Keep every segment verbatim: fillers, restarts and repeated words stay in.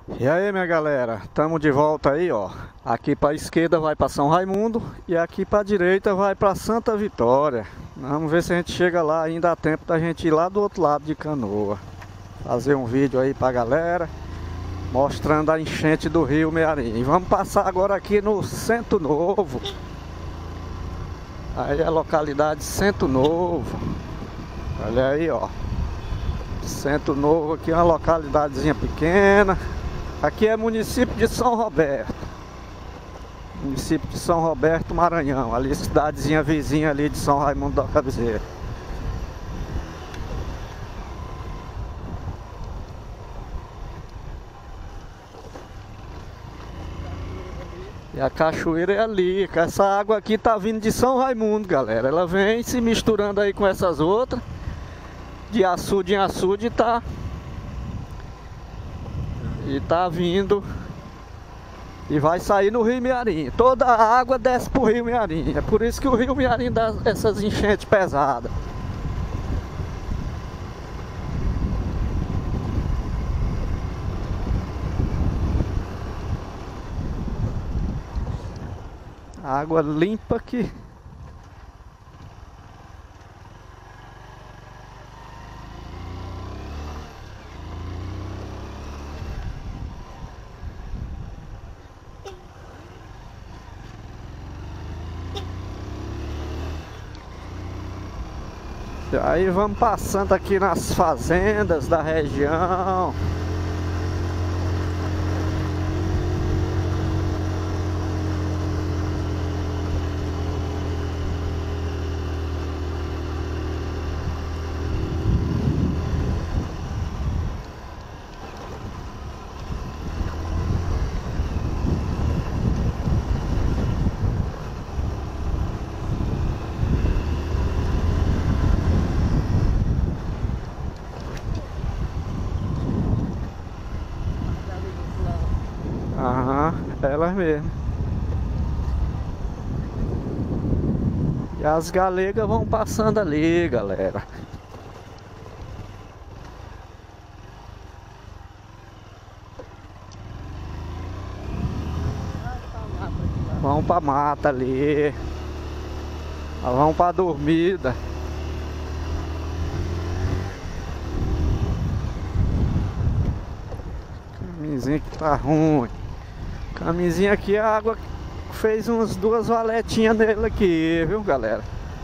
E aí, minha galera, estamos de volta aí, ó. Aqui para a esquerda vai para São Raimundo e aqui para a direita vai para Santa Vitória. Vamos ver se a gente chega lá, ainda dá tempo da gente ir lá do outro lado de canoa. Fazer um vídeo aí para a galera, mostrando a enchente do rio Mearim. E vamos passar agora aqui no Centro Novo. Aí é a localidade Centro Novo. Olha aí, ó. Centro Novo aqui é uma localidadezinha pequena. Aqui é município de São Roberto. Município de São Roberto, Maranhão. Ali cidadezinha vizinha ali de São Raimundo da Cabeceira. E a cachoeira é ali. Essa água aqui tá vindo de São Raimundo, galera. Ela vem se misturando aí com essas outras. De açude em açude tá. E tá vindo. E vai sair no Rio Mearim. Toda a água desce pro Rio Mearim. É por isso que o Rio Mearim dá essas enchentes pesadas. Água limpa aqui. Aí vamos passando aqui nas fazendas da região. Aham, elas mesmo. E as galegas vão passando ali, galera. Vão pra mata ali. Vão pra dormida. Caminhozinho que tá ruim. Caminhozinho aqui, a água fez uns duas valetinhas nele aqui, viu, galera?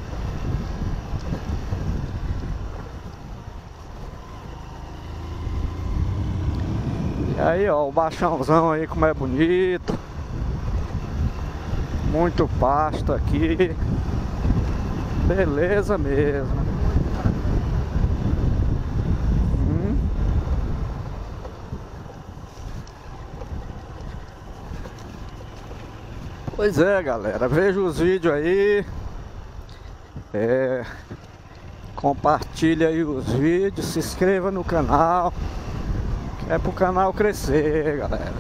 E aí, ó, o baixãozão aí como é bonito. Muito pasto aqui. Beleza mesmo. Pois é, galera, veja os vídeos aí, é, compartilha aí os vídeos, se inscreva no canal, que é pro canal crescer, galera.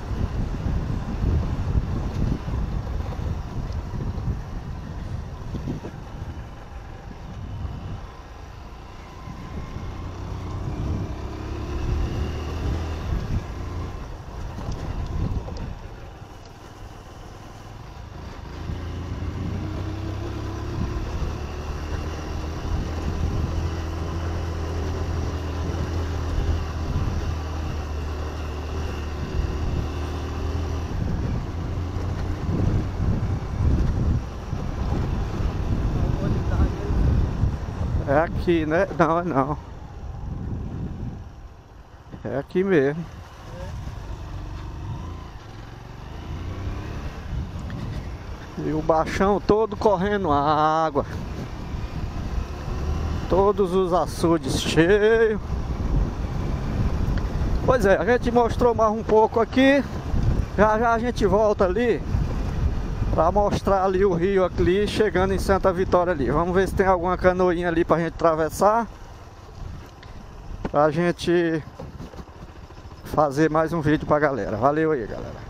É aqui, né? Não, não. É aqui mesmo. E o baixão todo correndo água. Todos os açudes cheios. Pois é, a gente mostrou mais um pouco aqui. Já já a gente volta ali pra mostrar ali o rio ali, chegando em Santa Vitória ali. Vamos ver se tem alguma canoinha ali pra gente atravessar, pra gente fazer mais um vídeo pra galera. Valeu aí, galera.